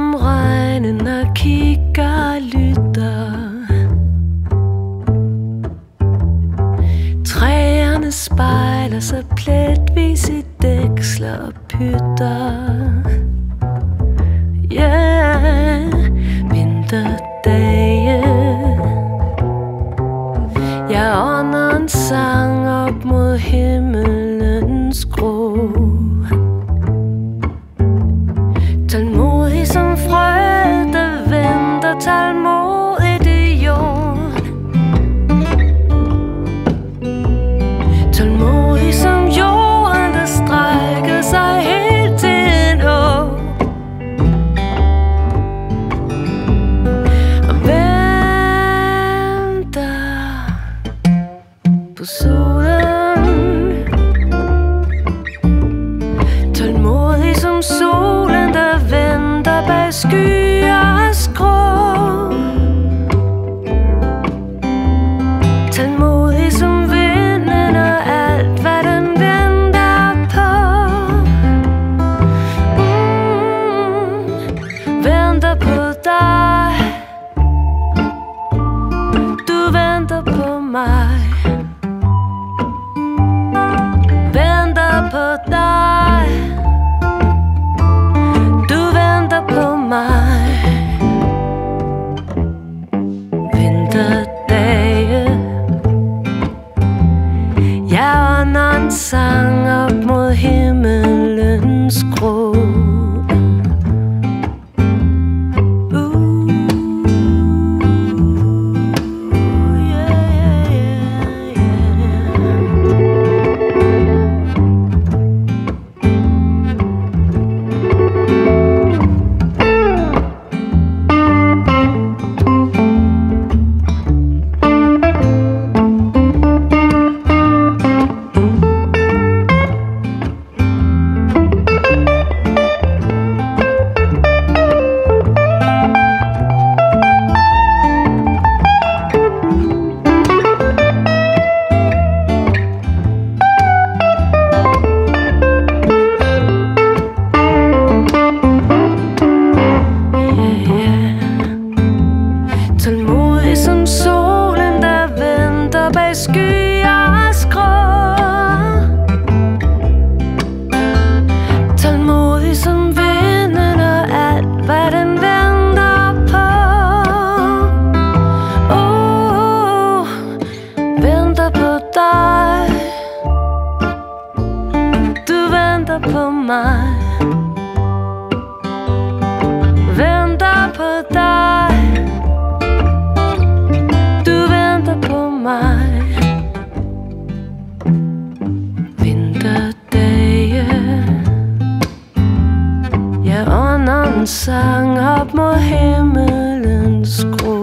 gennem regnen og kigger og lytter. Træerne spejler sig pletvis i dæksler og pytter. Yeah, vinterdage. Jeg ånder en sang op mod himmelens grå. Tålmodig som frø, der venter tålmodigt i jorden. Tålmodig som jorden, der strækker sig helt til en å. Og venter på solen. Tålmodig som solen, der venter bag skyer og skrå. Tålmodig som vinden og alt, hvad den venter på. Venter på dig. Du venter på mig. Venter på dig. Du venter på mig. Vinterdage. Jeg ånder en sang op mod himmelens grå. Tålmodig som solen, der venter bag skyer og skrå. Tålmodig som vinden og alt, hvad den venter på. Venter på dig. Du venter på mig. Venter på dig. Vinterdage. Jeg ånder en sang op mod himmelens grå.